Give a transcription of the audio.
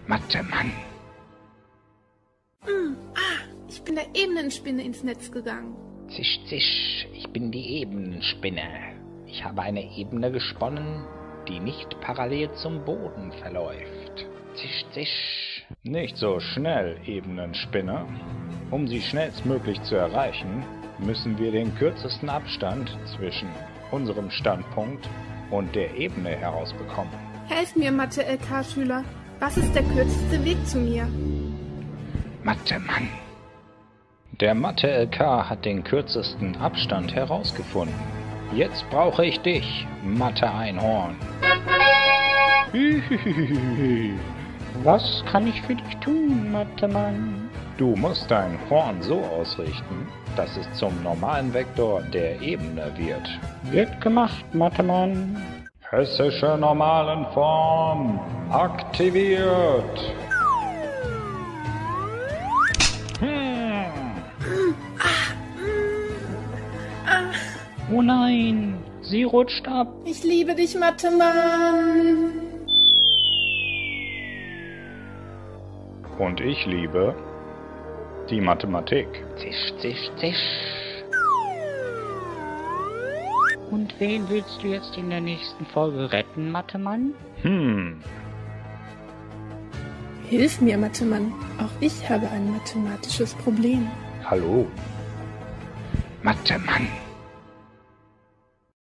Mathe-Mann. Ich bin der Ebenenspinne ins Netz gegangen. Zisch, zisch, ich bin die Ebenenspinne. Ich habe eine Ebene gesponnen, die nicht parallel zum Boden verläuft. Zisch, zisch. Nicht so schnell, Ebenenspinne. Um sie schnellstmöglich zu erreichen, müssen wir den kürzesten Abstand zwischen unserem Standpunkt und der Ebene herausbekommen. Helft mir, Mathe-LK-Schüler. Was ist der kürzeste Weg zu mir? Mathe-Mann. Der Mathe-LK hat den kürzesten Abstand herausgefunden. Jetzt brauche ich dich, Mathe-Einhorn. Was kann ich für dich tun, Mathe-Mann? Du musst dein Horn so ausrichten, dass es zum normalen Vektor der Ebene wird. Wird gemacht, Mathe-Mann. Hessische Normalenform aktiviert. Oh nein, sie rutscht ab. Ich liebe dich, Mathe-Mann. Und ich liebe die Mathematik. Zisch, zisch, zisch. Und wen willst du jetzt in der nächsten Folge retten, Mathe-Mann? Hilf mir, Mathe-Mann. Auch ich habe ein mathematisches Problem. Hallo. Mathe-Mann.